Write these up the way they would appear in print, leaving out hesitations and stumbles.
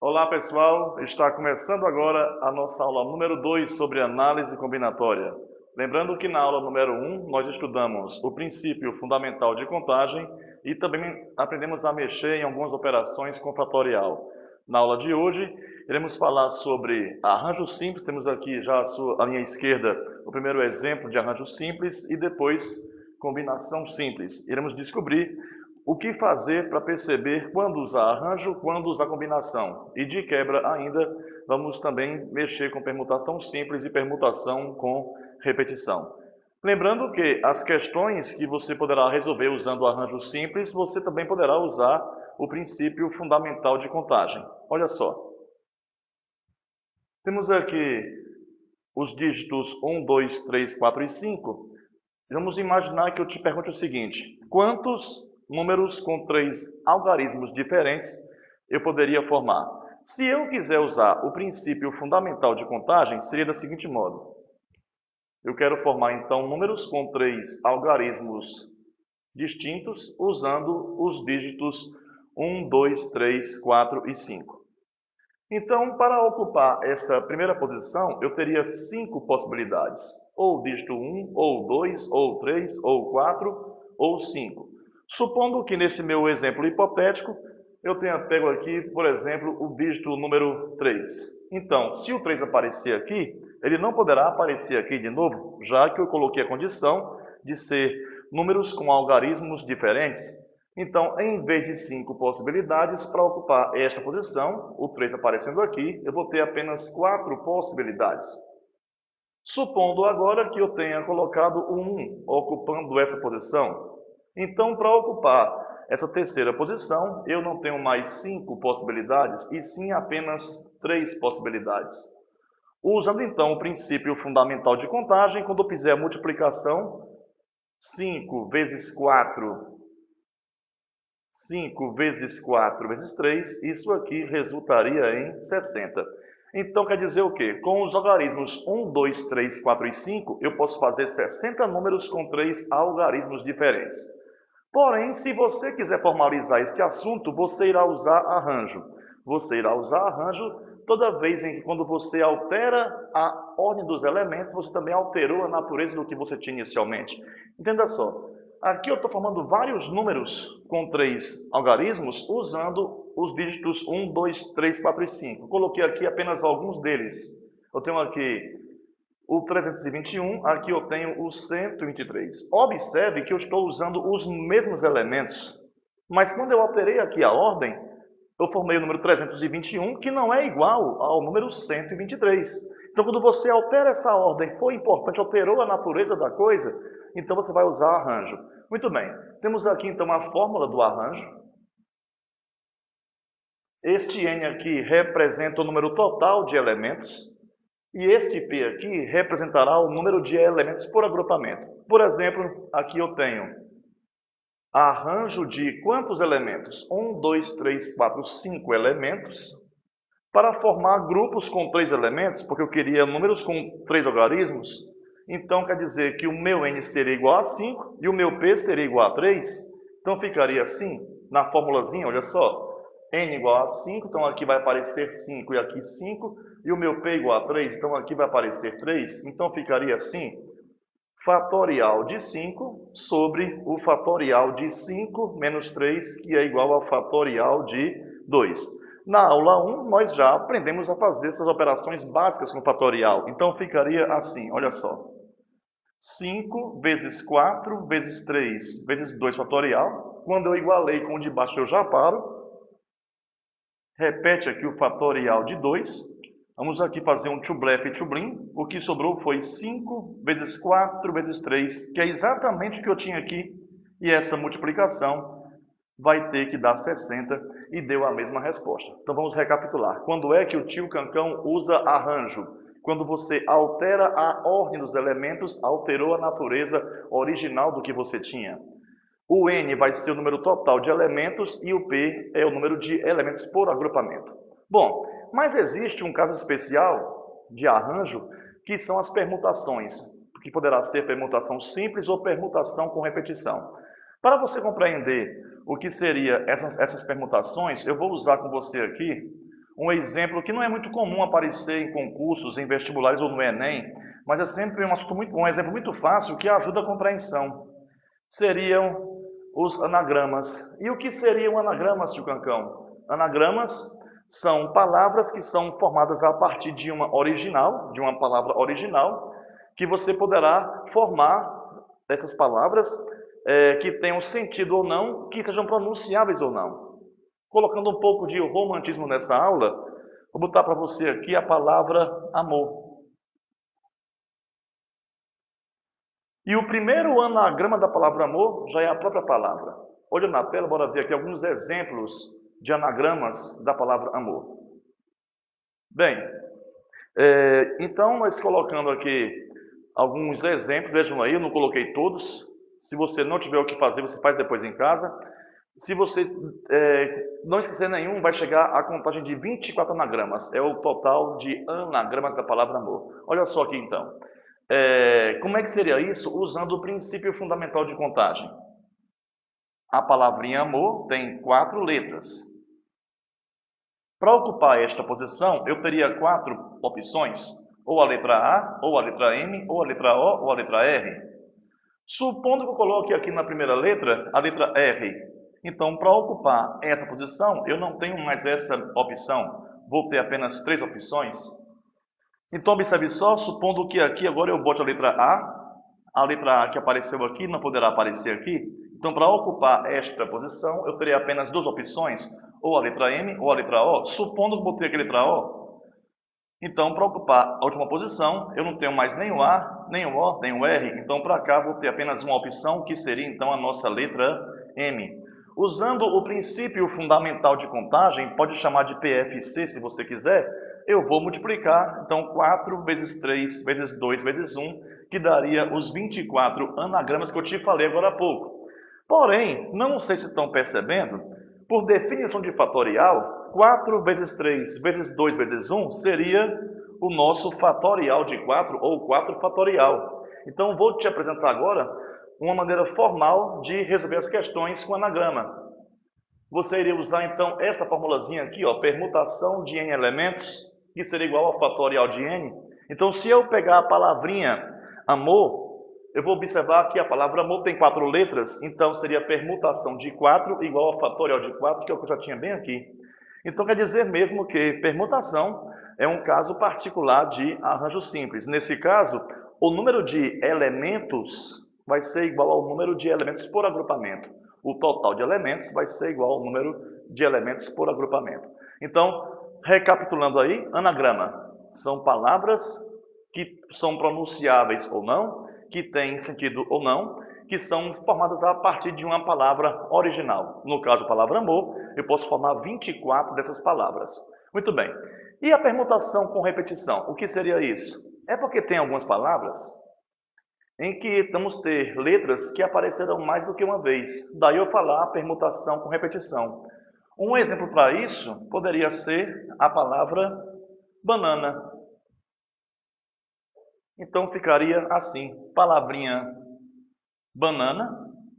Olá pessoal, está começando agora a nossa aula número 2 sobre análise combinatória. Lembrando que na aula número 1 nós estudamos o princípio fundamental de contagem e também aprendemos a mexer em algumas operações com fatorial. Na aula de hoje iremos falar sobre arranjo simples, temos aqui já à minha esquerda o primeiro exemplo de arranjo simples e depois combinação simples. Iremos descobrir o que fazer para perceber quando usar arranjo, quando usar combinação. E de quebra ainda, vamos também mexer com permutação simples e permutação com repetição. Lembrando que as questões que você poderá resolver usando o arranjo simples, você também poderá usar o princípio fundamental de contagem. Olha só. Temos aqui os dígitos 1, 2, 3, 4 e 5. Vamos imaginar que eu te pergunte o seguinte: quantos números com 3 algarismos diferentes eu poderia formar? Se eu quiser usar o princípio fundamental de contagem, seria da seguinte modo. Eu quero formar, então, números com 3 algarismos distintos, usando os dígitos 1, 2, 3, 4 e 5. Então, para ocupar essa primeira posição, eu teria 5 possibilidades. Ou o dígito 1, ou 2, ou 3, ou 4, ou 5. Supondo que nesse meu exemplo hipotético, eu tenha pego aqui, por exemplo, o dígito número 3. Então, se o 3 aparecer aqui, ele não poderá aparecer aqui de novo, já que eu coloquei a condição de ser números com algarismos diferentes. Então, em vez de 5 possibilidades, para ocupar esta posição, o 3 aparecendo aqui, eu vou ter apenas 4 possibilidades. Supondo agora que eu tenha colocado o 1 ocupando essa posição, então, para ocupar essa terceira posição, eu não tenho mais 5 possibilidades, e sim apenas 3 possibilidades. Usando, então, o princípio fundamental de contagem, quando eu fizer a multiplicação, 5 vezes 4, 5 vezes 4 vezes 3, isso aqui resultaria em 60. Então, quer dizer o quê? Com os algarismos 1, 2, 3, 4 e 5, eu posso fazer 60 números com 3 algarismos diferentes. Porém, se você quiser formalizar este assunto, você irá usar arranjo. Você irá usar arranjo toda vez em que, quando você altera a ordem dos elementos, você também alterou a natureza do que você tinha inicialmente. Entenda só, aqui eu estou formando vários números com 3 algarismos, usando os dígitos 1, 2, 3, 4 e 5. Coloquei aqui apenas alguns deles. Eu tenho aqui o 321, aqui eu tenho o 123. Observe que eu estou usando os mesmos elementos, mas quando eu alterei aqui a ordem, eu formei o número 321, que não é igual ao número 123. Então, quando você altera essa ordem, foi importante, alterou a natureza da coisa, então você vai usar arranjo. Muito bem, temos aqui então a fórmula do arranjo. Este N aqui representa o número total de elementos. E este P aqui representará o número de elementos por agrupamento. Por exemplo, aqui eu tenho arranjo de quantos elementos? 1, 2, 3, 4, 5 elementos. Para formar grupos com 3 elementos, porque eu queria números com 3 algarismos, então quer dizer que o meu N seria igual a 5 e o meu P seria igual a 3. Então ficaria assim, na formulazinha, olha só. N igual a 5, então aqui vai aparecer 5 e aqui 5. E o meu P igual a 3, então aqui vai aparecer 3. Então ficaria assim, fatorial de 5 sobre o fatorial de 5 menos 3, que é igual ao fatorial de 2. Na aula 1, nós já aprendemos a fazer essas operações básicas com fatorial. Então ficaria assim, olha só. 5 vezes 4 vezes 3 vezes 2 fatorial. Quando eu igualei com o de baixo, eu já paro. Repete aqui o fatorial de 2. Vamos aqui fazer um to-blef e to-blim. O que sobrou foi 5 vezes 4 vezes 3, que é exatamente o que eu tinha aqui. E essa multiplicação vai ter que dar 60 e deu a mesma resposta. Então vamos recapitular. Quando é que o tio Cancão usa arranjo? Quando você altera a ordem dos elementos, alterou a natureza original do que você tinha. O N vai ser o número total de elementos e o P é o número de elementos por agrupamento. Bom, mas existe um caso especial de arranjo, que são as permutações, que poderá ser permutação simples ou permutação com repetição. Para você compreender o que seria essas permutações, eu vou usar com você aqui Um exemplo que não é muito comum aparecer em concursos, em vestibulares ou no Enem, mas é sempre um assunto um exemplo muito fácil que ajuda a compreensão. Seriam os anagramas. E o que seriam anagramas, tio Cancão? Anagramas são palavras que são formadas a partir de uma original, de uma palavra original, que você poderá formar essas palavras que tenham sentido ou não, que sejam pronunciáveis ou não. Colocando um pouco de romantismo nessa aula, vou botar para você aqui a palavra amor. E o primeiro anagrama da palavra amor já é a própria palavra. Olha na tela, bora ver aqui alguns exemplos de anagramas da palavra amor. Bem, então nós colocando aqui alguns exemplos, vejam aí, eu não coloquei todos. Se você não tiver o que fazer, você faz depois em casa. Se você não esquecer nenhum, vai chegar a contagem de 24 anagramas. É o total de anagramas da palavra amor. Olha só aqui então. Como é que seria isso? Usando o princípio fundamental de contagem. A palavrinha amor tem 4 letras. Para ocupar esta posição, eu teria 4 opções. Ou a letra A, ou a letra M, ou a letra O, ou a letra R. Supondo que eu coloque aqui na primeira letra, a letra R. Então, para ocupar essa posição, eu não tenho mais essa opção. Vou ter apenas 3 opções. Então, observe só, supondo que aqui agora eu bote a letra A que apareceu aqui não poderá aparecer aqui. Então, para ocupar esta posição, eu terei apenas 2 opções, ou a letra M ou a letra O. Supondo que eu botei aqui a letra O, então, para ocupar a última posição, eu não tenho mais nem o A, nem o O, nem o R. Então, para cá, vou ter apenas uma opção, que seria, então, a nossa letra M. Usando o princípio fundamental de contagem, pode chamar de PFC, se você quiser, eu vou multiplicar, então, 4 vezes 3 vezes 2 vezes 1, que daria os 24 anagramas que eu te falei agora há pouco. Porém, não sei se estão percebendo, por definição de fatorial, 4 vezes 3 vezes 2 vezes 1 seria o nosso fatorial de 4, ou 4 fatorial. Então, vou te apresentar agora uma maneira formal de resolver as questões com anagrama. Você iria usar, então, esta formulazinha aqui, ó, permutação de n elementos, que seria igual ao fatorial de n. Então, se eu pegar a palavrinha amor, eu vou observar que a palavra amor tem 4 letras, então seria permutação de 4 igual ao fatorial de 4, que é o que eu já tinha bem aqui. Então, quer dizer mesmo que permutação é um caso particular de arranjo simples. Nesse caso, o número de elementos vai ser igual ao número de elementos por agrupamento. O total de elementos vai ser igual ao número de elementos por agrupamento. Então, recapitulando aí, anagrama são palavras que são pronunciáveis ou não, que têm sentido ou não, que são formadas a partir de uma palavra original. No caso, a palavra amor, eu posso formar 24 dessas palavras. Muito bem. E a permutação com repetição? O que seria isso? É porque tem algumas palavras em que vamos ter letras que aparecerão mais do que uma vez. Daí eu falar a permutação com repetição. Um exemplo para isso poderia ser a palavra banana. Então ficaria assim, palavrinha banana.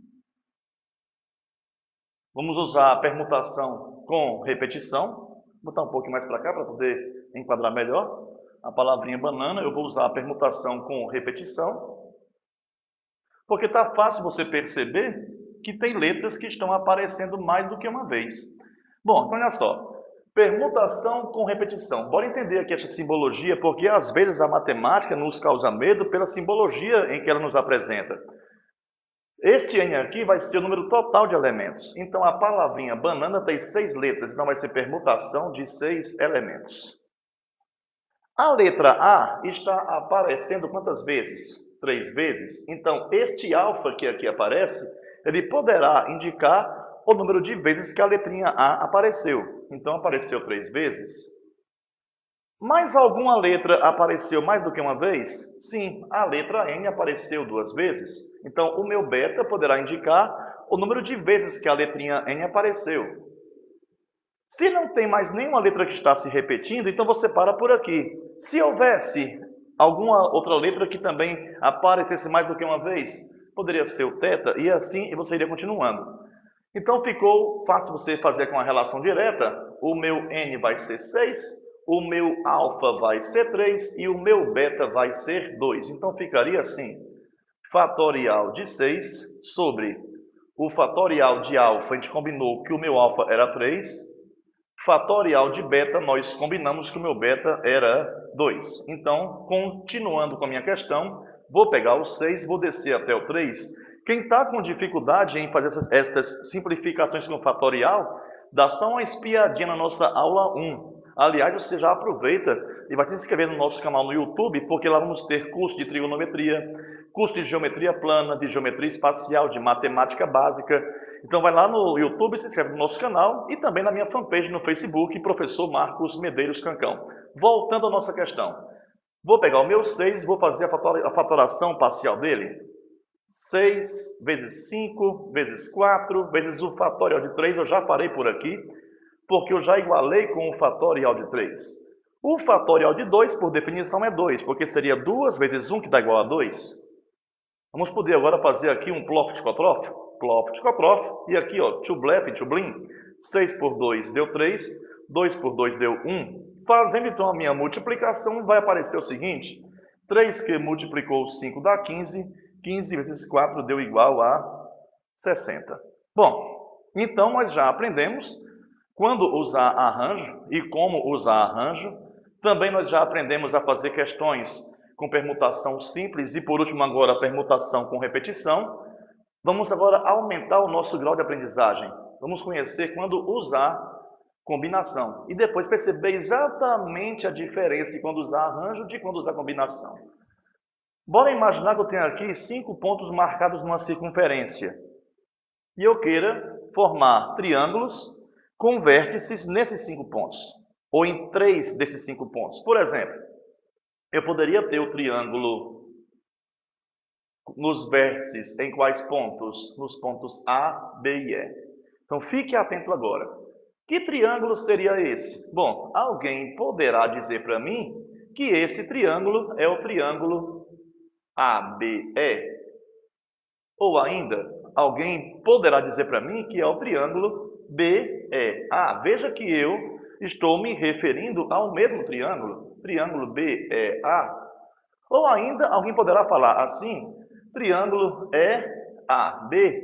Vamos usar a permutação com repetição. Vou botar um pouquinho mais para cá para poder enquadrar melhor. A palavrinha banana, eu vou usar a permutação com repetição. Porque está fácil você perceber que tem letras que estão aparecendo mais do que uma vez. Bom, então olha só. Permutação com repetição. Bora entender aqui essa simbologia, porque às vezes a matemática nos causa medo pela simbologia em que ela nos apresenta. Este N aqui vai ser o número total de elementos. Então a palavrinha banana tem 6 letras, então vai ser permutação de 6 elementos. A letra A está aparecendo quantas vezes? 3 vezes. Então este alfa que aqui aparece, ele poderá indicar o número de vezes que a letrinha A apareceu. Então, apareceu 3 vezes. Mais alguma letra apareceu mais do que uma vez? Sim, a letra N apareceu 2 vezes. Então, o meu beta poderá indicar o número de vezes que a letrinha N apareceu. Se não tem mais nenhuma letra que está se repetindo, então você para por aqui. Se houvesse alguma outra letra que também aparecesse mais do que uma vez, poderia ser o teta, e assim você iria continuando. Então ficou fácil você fazer com a relação direta o meu n vai ser 6, o meu alfa vai ser 3 e o meu beta vai ser 2. Então, ficaria assim, fatorial de 6 sobre o fatorial de alfa, a gente combinou que o meu alfa era 3, fatorial de beta, nós combinamos que o meu beta era 2. Então, continuando com a minha questão, vou pegar o 6, vou descer até o 3. Quem está com dificuldade em fazer essas simplificações com fatorial, dá só uma espiadinha na nossa aula 1. Aliás, você já aproveita e vai se inscrever no nosso canal no YouTube, porque lá vamos ter curso de trigonometria, curso de geometria plana, de geometria espacial, de matemática básica. Então vai lá no YouTube, se inscreve no nosso canal e também na minha fanpage no Facebook, Professor Marcos Medeiros Cancão. Voltando à nossa questão. Vou pegar o meu 6 e vou fazer a fatoração parcial dele. 6 vezes 5 vezes 4 vezes o fatorial de 3, eu já parei por aqui, porque eu já igualei com o fatorial de 3. O fatorial de 2, por definição, é 2, porque seria 2 vezes 1 que dá igual a 2. Vamos poder agora fazer aqui um ploft-cotrof, ploft-cotrof, e aqui, ó, tchublef, tchublim, 6 por 2 deu 3, 2 por 2 deu 1. Fazendo então a minha multiplicação, vai aparecer o seguinte, 3 que multiplicou 5 dá 15, 15 vezes 4 deu igual a 60. Bom, então nós já aprendemos quando usar arranjo e como usar arranjo. Também nós já aprendemos a fazer questões com permutação simples e, por último, agora, permutação com repetição. Vamos agora aumentar o nosso grau de aprendizagem. Vamos conhecer quando usar combinação e depois perceber exatamente a diferença de quando usar arranjo e de quando usar combinação. Bora imaginar que eu tenho aqui 5 pontos marcados numa circunferência e eu queira formar triângulos com vértices nesses 5 pontos, ou em 3 desses 5 pontos. Por exemplo, eu poderia ter o triângulo nos vértices em quais pontos? Nos pontos A, B e E. Então, fique atento agora. Que triângulo seria esse? Bom, alguém poderá dizer para mim que esse triângulo é o triângulo ABE. Ou ainda, alguém poderá dizer para mim que é o triângulo BEA. Veja que eu estou me referindo ao mesmo triângulo, triângulo BEA. Ou ainda, alguém poderá falar assim, triângulo EAB.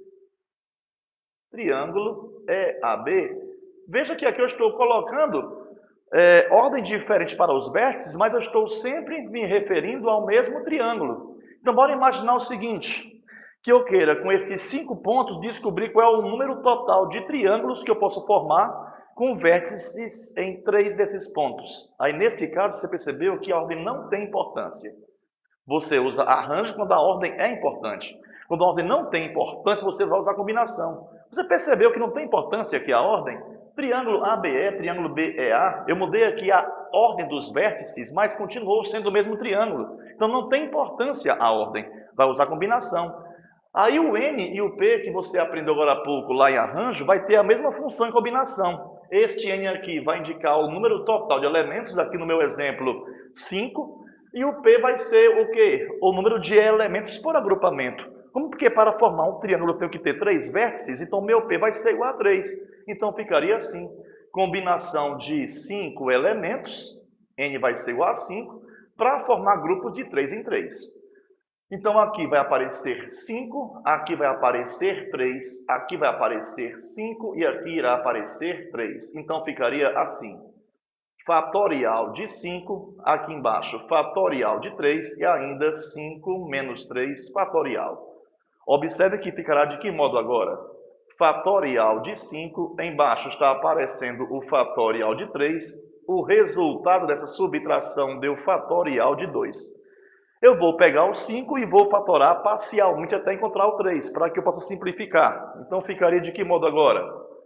Triângulo EAB. Veja que aqui eu estou colocando ordem diferente para os vértices, mas eu estou sempre me referindo ao mesmo triângulo. Então, bora imaginar o seguinte, que eu queira, com esses 5 pontos, descobrir qual é o número total de triângulos que eu posso formar com vértices em 3 desses pontos. Aí, neste caso, você percebeu que a ordem não tem importância. Você usa arranjo quando a ordem é importante. Quando a ordem não tem importância, você vai usar combinação. Você percebeu que não tem importância aqui a ordem? Triângulo ABE, triângulo BEA, eu mudei aqui a ordem dos vértices, mas continuou sendo o mesmo triângulo. Então, não tem importância a ordem. Vai usar combinação. Aí o N e o P, que você aprendeu agora há pouco lá em arranjo, vai ter a mesma função em combinação. Este N aqui vai indicar o número total de elementos, aqui no meu exemplo, 5. E o P vai ser o quê? O número de elementos por agrupamento. Como que para formar um triângulo eu tenho que ter 3 vértices, então meu P vai ser igual a 3. Então ficaria assim, combinação de 5 elementos, N vai ser igual a 5, para formar grupo de 3 em 3. Então, aqui vai aparecer 5, aqui vai aparecer 3, aqui vai aparecer 5 e aqui irá aparecer 3. Então, ficaria assim, fatorial de 5, aqui embaixo, fatorial de 3 e ainda 5 menos 3 fatorial. Observe que ficará de que modo agora? Fatorial de 5, embaixo está aparecendo o fatorial de 3, o resultado dessa subtração deu fatorial de 2. Eu vou pegar o 5 e vou fatorar parcialmente até encontrar o 3, para que eu possa simplificar. Então, ficaria de que modo agora?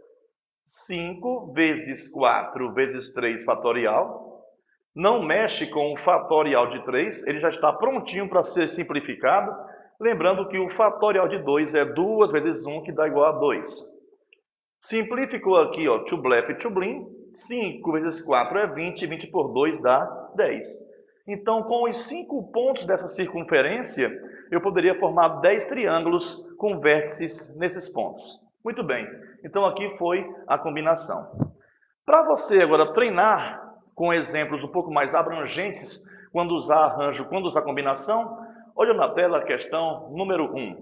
5 vezes 4 vezes 3 fatorial. Não mexe com o fatorial de 3, ele já está prontinho para ser simplificado. Lembrando que o fatorial de 2 é 2 vezes 1, que dá igual a 2. Simplificou aqui, ó, tchublef, tchublim. 5 vezes 4 é 20, 20 por 2 dá 10. Então, com os 5 pontos dessa circunferência, eu poderia formar 10 triângulos com vértices nesses pontos. Muito bem, então aqui foi a combinação. Para você agora treinar com exemplos um pouco mais abrangentes, quando usar arranjo, quando usar combinação, olha na tela a questão número 1.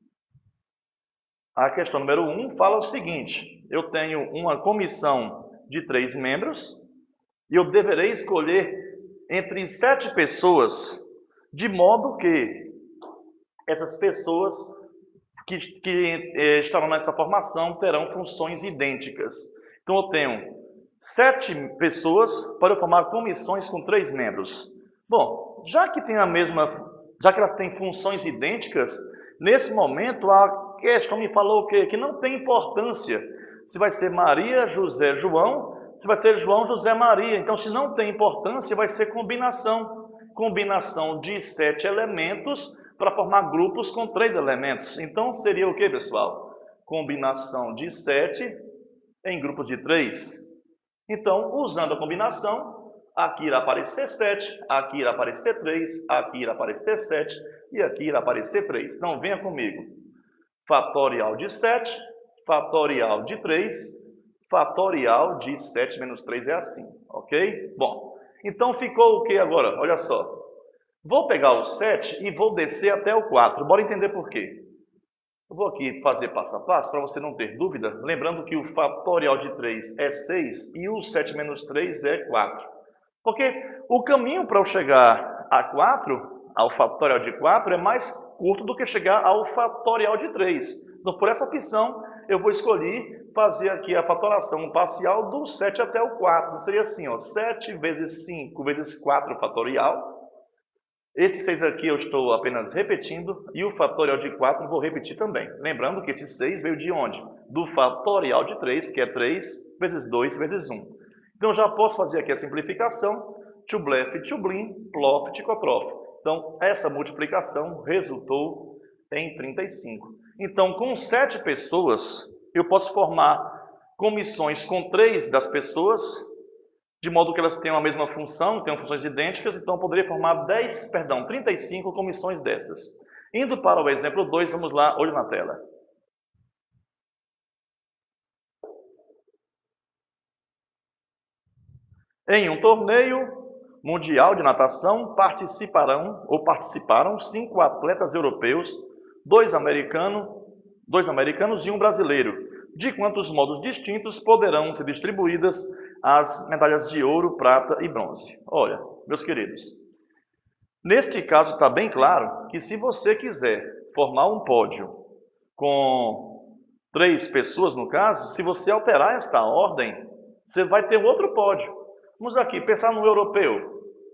A questão número 1 fala o seguinte: eu tenho uma comissão de 3 membros e eu deverei escolher entre 7 pessoas, de modo que essas pessoas que estarão nessa formação terão funções idênticas. Então eu tenho 7 pessoas para eu formar comissões com 3 membros. Bom, já que elas têm funções idênticas, nesse momento a questão me falou o quê? Que não tem importância se vai ser Maria, José, João, se vai ser João, José, Maria. Então, se não tem importância, vai ser combinação. Combinação de 7 elementos para formar grupos com 3 elementos. Então, seria o quê, pessoal? Combinação de 7 em grupos de 3. Então, usando a combinação, aqui irá aparecer 7, aqui irá aparecer 3, aqui irá aparecer 7 e aqui irá aparecer 3. Então, venha comigo. Fatorial de 7, fatorial de 3, fatorial de 7 menos 3 é assim, ok? Bom, então ficou o que agora? Olha só. Vou pegar o 7 e vou descer até o 4. Bora entender por quê. Eu vou aqui fazer passo a passo para você não ter dúvida. Lembrando que o fatorial de 3 é 6 e o 7 menos 3 é 4. Porque o caminho para eu chegar a 4, ao fatorial de 4, é mais curto do que chegar ao fatorial de 3. Então, por essa opção, eu vou escolher fazer aqui a fatoração parcial do 7 até o 4. Então, seria assim, ó, 7 vezes 5 vezes 4 fatorial. Esse 6 aqui eu estou apenas repetindo, e o fatorial de 4 eu vou repetir também. Lembrando que esse 6 veio de onde? Do fatorial de 3, que é 3 vezes 2 vezes 1. Então, eu já posso fazer aqui a simplificação, tchublef, tchublim, plof, ticotrof. Então, essa multiplicação resultou em 35. Então, com 7 pessoas, eu posso formar comissões com 3 das pessoas, de modo que elas tenham a mesma função, tenham funções idênticas, então eu poderia formar 35 comissões dessas. Indo para o exemplo 2, vamos lá, olho na tela. Em um torneio mundial de natação participaram 5 atletas europeus, 2 americanos e 1 brasileiro. De quantos modos distintos poderão ser distribuídas as medalhas de ouro, prata e bronze? Olha, meus queridos, neste caso está bem claro que se você quiser formar um pódio com 3 pessoas, no caso, se você alterar esta ordem, você vai ter outro pódio. Vamos aqui, pensar no europeu.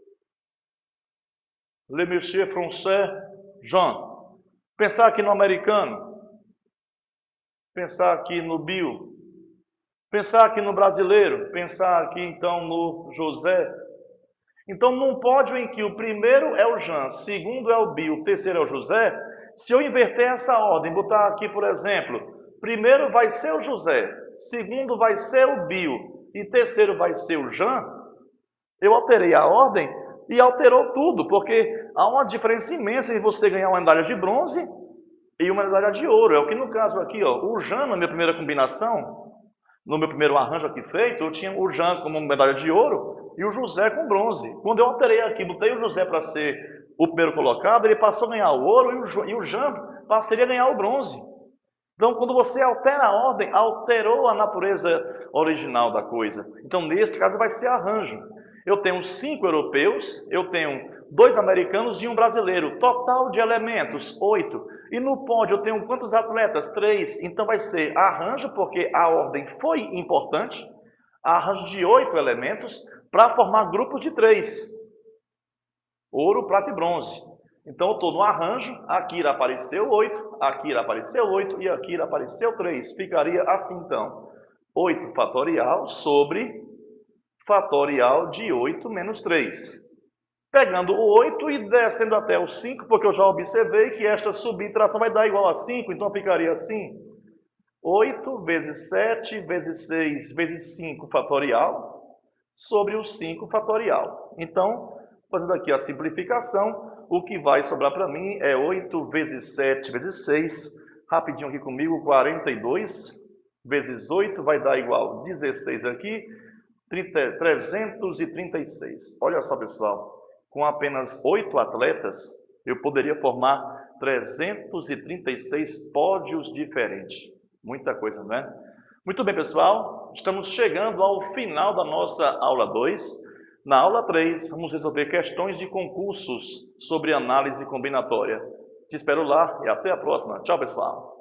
Le Monsieur Français Jean. Pensar aqui no americano. Pensar aqui no Bill. Pensar aqui no brasileiro. Pensar aqui, então, no José. Então, num pódio em que o primeiro é o Jean, segundo é o Bill, o terceiro é o José, se eu inverter essa ordem, botar aqui, por exemplo, primeiro vai ser o José, segundo vai ser o Bill e terceiro vai ser o Jean, eu alterei a ordem e alterou tudo, porque há uma diferença imensa em você ganhar uma medalha de bronze e uma medalha de ouro. É o que no caso aqui, ó, o Jean, na minha primeira combinação, no meu primeiro arranjo aqui feito, eu tinha o Jean como medalha de ouro e o José com bronze. Quando eu alterei aqui, botei o José para ser o primeiro colocado, ele passou a ganhar o ouro e o Jean passaria a ganhar o bronze. Então, quando você altera a ordem, alterou a natureza original da coisa. Então, nesse caso, vai ser arranjo. Eu tenho 5 europeus, eu tenho 2 americanos e 1 brasileiro. Total de elementos, 8. E no pódio eu tenho quantos atletas? 3. Então vai ser arranjo, porque a ordem foi importante. Arranjo de 8 elementos para formar grupos de 3. Ouro, prata e bronze. Então eu estou no arranjo, aqui irá aparecer o 8, aqui irá aparecer o 8 e aqui irá aparecer o 3. Ficaria assim então. 8 fatorial sobre fatorial de 8 menos 3. Pegando o 8 e descendo até o 5, porque eu já observei que esta subtração vai dar igual a 5, então ficaria assim. 8 vezes 7 vezes 6 vezes 5 fatorial sobre o 5 fatorial. Então, fazendo aqui a simplificação, o que vai sobrar para mim é 8 vezes 7 vezes 6, rapidinho aqui comigo, 42 vezes 8 vai dar igual 16 aqui, 336. Olha só, pessoal, com apenas 8 atletas, eu poderia formar 336 pódios diferentes. Muita coisa, não é? Muito bem, pessoal, estamos chegando ao final da nossa aula 2. Na aula 3, vamos resolver questões de concursos sobre análise combinatória. Te espero lá e até a próxima. Tchau, pessoal.